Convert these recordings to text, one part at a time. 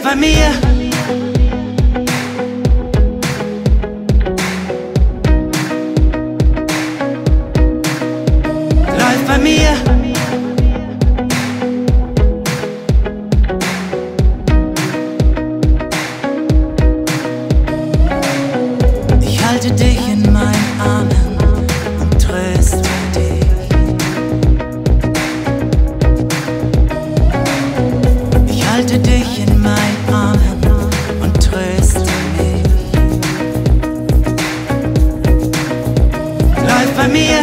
bei mir. Läuft bei mir. Ich halte dich in meinen Armen und tröste dich. Ich halte dich in meinen Armen und tröste mich. Läuft bei mir.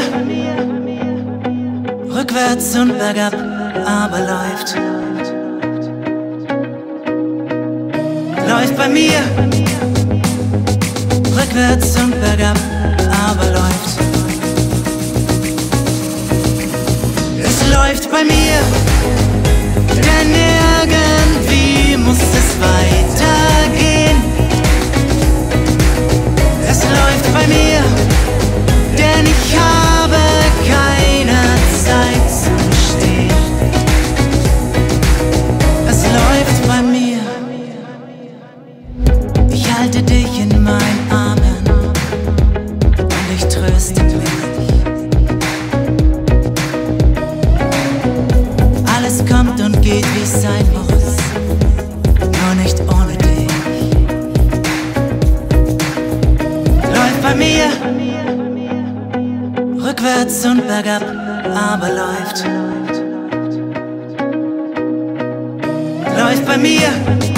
Rückwärts und bergab, aber läuft. Läuft bei mir. Rückwärts und bergab, aber läuft. Es läuft bei mir, denn irgendwie muss es weitergehen. Es läuft bei mir, denn ich habe keine Zeit zum Stehen. Es läuft bei mir. Ich halte dich in meinen Armen und ich tröste mich. Alles kommt und geht, wie es sein muss, nur nicht ohne dich. Läuft bei mir, rückwärts und bergab, aber läuft. Läuft bei mir,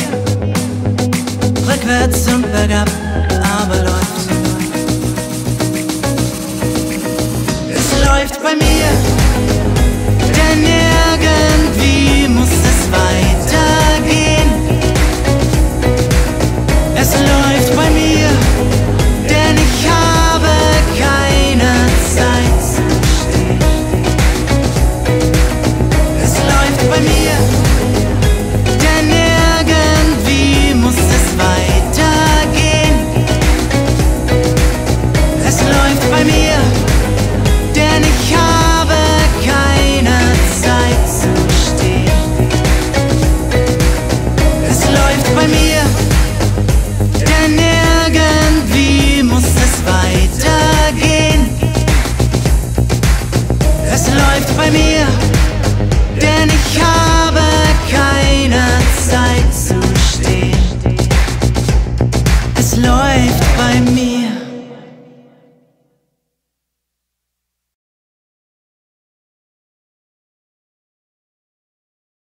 rückwärts und bergab, aber läuft. Es läuft bei mir.